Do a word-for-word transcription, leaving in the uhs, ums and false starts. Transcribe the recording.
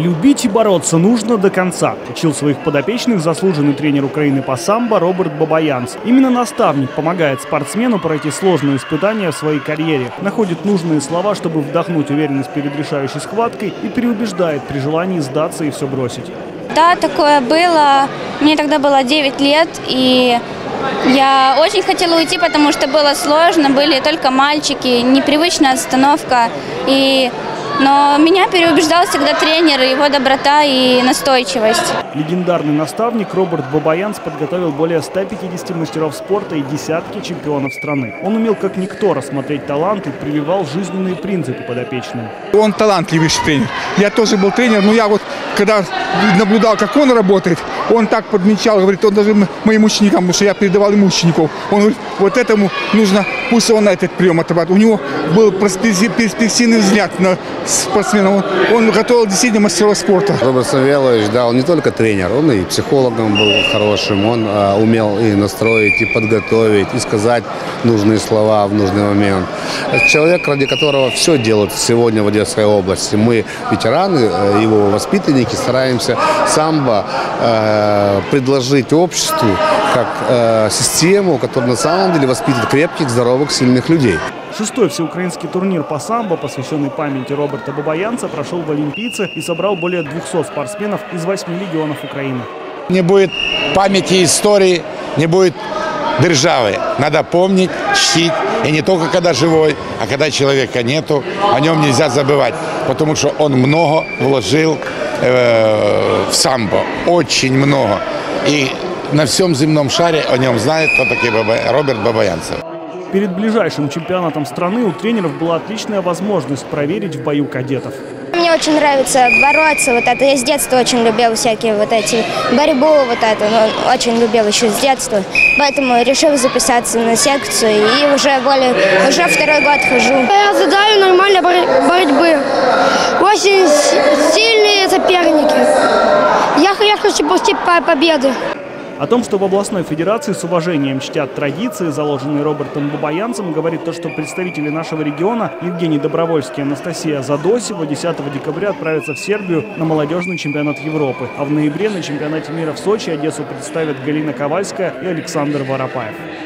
Любить и бороться нужно до конца, учил своих подопечных заслуженный тренер Украины по самбо Роберт Бабаянц. Именно наставник помогает спортсмену пройти сложные испытания в своей карьере, находит нужные слова, чтобы вдохнуть уверенность перед решающей схваткой, и переубеждает при желании сдаться и все бросить. Да, такое было. Мне тогда было девять лет, и я очень хотела уйти, потому что было сложно, были только мальчики, непривычная обстановка. И... Но меня переубеждал всегда тренер, его доброта и настойчивость. Легендарный наставник Роберт Бабаянц подготовил более ста пятидесяти мастеров спорта и десятки чемпионов страны. Он умел как никто рассмотреть талант и прививал жизненные принципы подопечным. Он талантливейший тренер. Я тоже был тренер, но я вот, когда наблюдал, как он работает, он так подмечал, говорит, он даже моим ученикам, потому что я передавал ему учеников, он говорит, вот этому нужно, пусть он этот прием отрабатывает. У него был перспективный взгляд на спортсмена, он, он готовил действительно мастеров спорта. Роберт Савелович, да, он не только тренер, он и психологом был хорошим, он а, умел и настроить, и подготовить, и сказать нужные слова в нужный момент. Человек, ради которого все делают сегодня в Одесской области. Мы, ветераны, его воспитанники, стараемся самбо э, предложить обществу как э, систему, которая на самом деле воспитывает крепких, здоровых, сильных людей. Шестой всеукраинский турнир по самбо, посвященный памяти Роберта Бабаянца, прошел в Олимпийце и собрал более двухсот спортсменов из восьми регионов Украины. Не будет памяти истории, не будет державы. Надо помнить, чтить. И не только когда живой, а когда человека нету, о нем нельзя забывать. Потому что он много вложил э, в самбо. Очень много. И на всем земном шаре о нем знает, кто такой Баба, Роберт Бабаянцев. Перед ближайшим чемпионатом страны у тренеров была отличная возможность проверить в бою кадетов. Мне очень нравится бороться, вот это. Я с детства очень любил всякие вот эти борьбу, вот это, ну, очень любил еще с детства. Поэтому решил записаться на секцию и уже более, уже второй год хожу. Я ожидаю нормальной борьбы. Очень сильные соперники. Я, я хочу получить победы. О том, что в областной федерации с уважением чтят традиции, заложенные Робертом Бабаянцем, говорит то, что представители нашего региона Евгений Добровольский и Анастасия Задосева десятого декабря отправятся в Сербию на молодежный чемпионат Европы. А в ноябре на чемпионате мира в Сочи Одессу представят Галина Ковальская и Александр Воропаев.